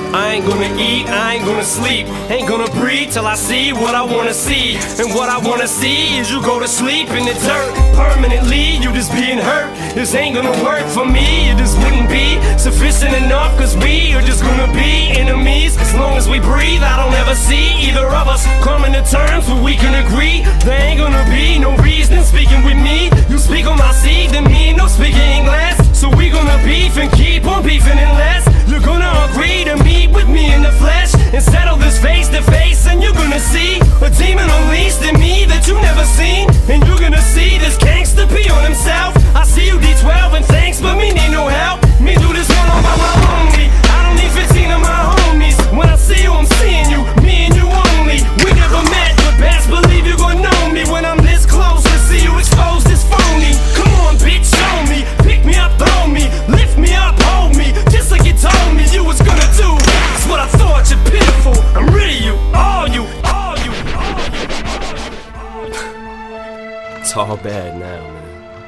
I ain't gonna eat, I ain't gonna sleep, ain't gonna breathe till I see what I wanna see. And what I wanna see is you go to sleep in the dirt permanently, you just being hurt. This ain't gonna work for me, it just wouldn't be sufficient enough, cause we are just gonna be enemies. As long as we breathe, I don't ever see either of us coming to terms where we can agree. There ain't gonna be no reason speaking with me. You speak on my seed, then me no speaking English. So we gonna beef and keep on beefing unless you're gonna agree to meet with me in the flesh and settle this face to face. And you're gonna see a demon unleashed in me that you never seen. And you're gonna see this gangster pee on himself. I see you D12 and thanks, but me need no help. Me do this one on my only. I don't need 15 of my homies. When I see you, I'm seeing you, me and you only. We never met, but best believe you gon' know me when I'm this close to see you expose this phony. Come on, bitch, show me. Pick me up, throw me, lift me up, hold me, just like you told me you was gonna do. That's what I thought, you're pitiful. I'm rid of you, all you, all you, all you, all you, all you. It's all bad now, man.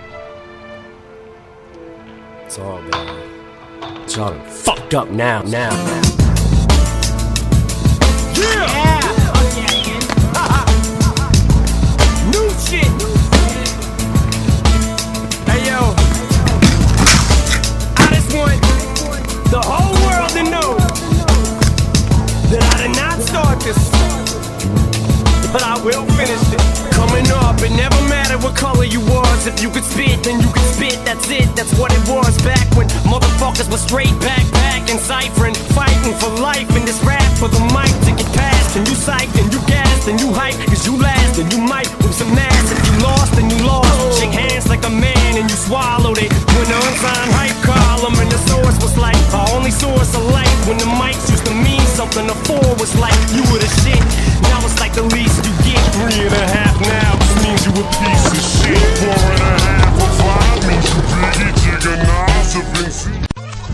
It's all bad. It's all fucked up now. Yeah! New shit! Hey yo, I just want the whole world to know that I did not start this, but I will finish it. Coming up, it never mattered what color you was. If you could spit, then you could spit, that's it, that's what it was. Back when motherfuckers were straight backpack and ciphering, fighting for life in this rap for the mic to get past. And you psyched, and you gassed, and you hyped, cause you last, and you might with some ass. If you lost, then you lost. Shake hands like a man, and you swallowed it. When the unsigned hype column and the source was like our only source of light. When the mics used to mean something, the four was like you were the shit. Now it's like the least you get. 3.5 now just means you a piece of shit. 4.5 or 5 means you biggie jigger knives have been seen.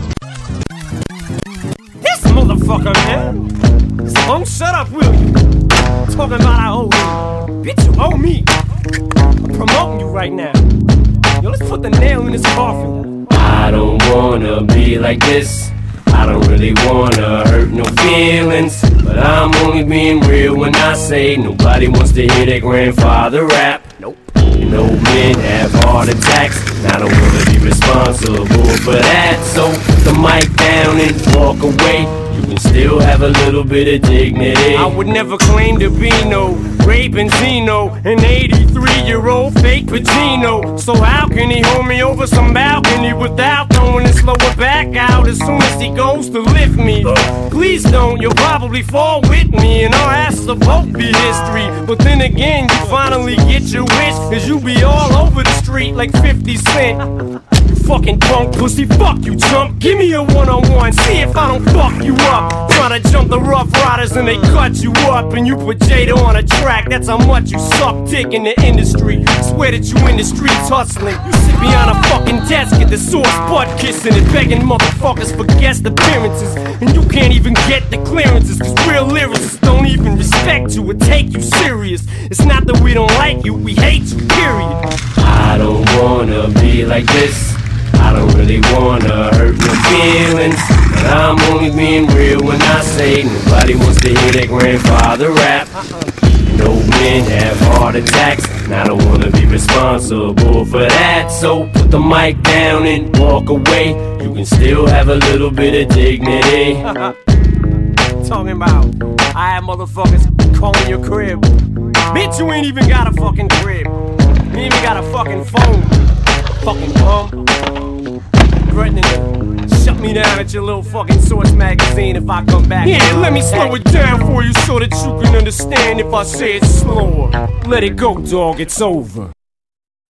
This motherfucker, man. So shut up, will you? Talking about I owe you. Bitch, you owe me. I'm promoting you right now. Yo, let's put the nail in this coffin. I don't wanna be like this. I don't really wanna hurt no feelings, but I'm only being real when I say nobody wants to hear their grandfather rap. Nope. You know men have heart attacks, and I don't wanna be responsible for that. So put the mic down and walk away. You can still have a little bit of dignity. I would never claim to be no Ray Benzino, an 83-year-old fake Pacino. So how can he hold me over some balcony without throwing his lower back out as soon as he goes to lift me? Please don't, you'll probably fall with me, and our asses will both be history. But then again, you finally get your wish, cause you be all over the street like 50 Cent. Fucking punk pussy, fuck you chump. Give me a one-on-one, see if I don't fuck you up. Trying to jump the Rough Riders and they cut you up, and you put Jada on a track, that's how much you suck dick in the industry. Swear that you in the streets hustling. You sit behind a fucking desk at the source butt kissing and begging motherfuckers for guest appearances, and you can't even get the clearances, cause real lyricists don't even respect you or take you serious. It's not that we don't like you, we hate you, period. I don't wanna be like this. I don't really wanna hurt no feelings, but I'm only being real when I say nobody wants to hear their grandfather rap. No men have heart attacks, and I don't wanna be responsible for that. So put the mic down and walk away. You can still have a little bit of dignity. Talking about I have motherfuckers calling your crib. Bitch, you ain't even got a fucking crib. You ain't even got a fucking phone. Fucking bum. Threatening to shut me down at your little fucking Source magazine if I come back. Yeah, let me slow it down for you so that you can understand if I say it slower. Let it go, dog, it's over.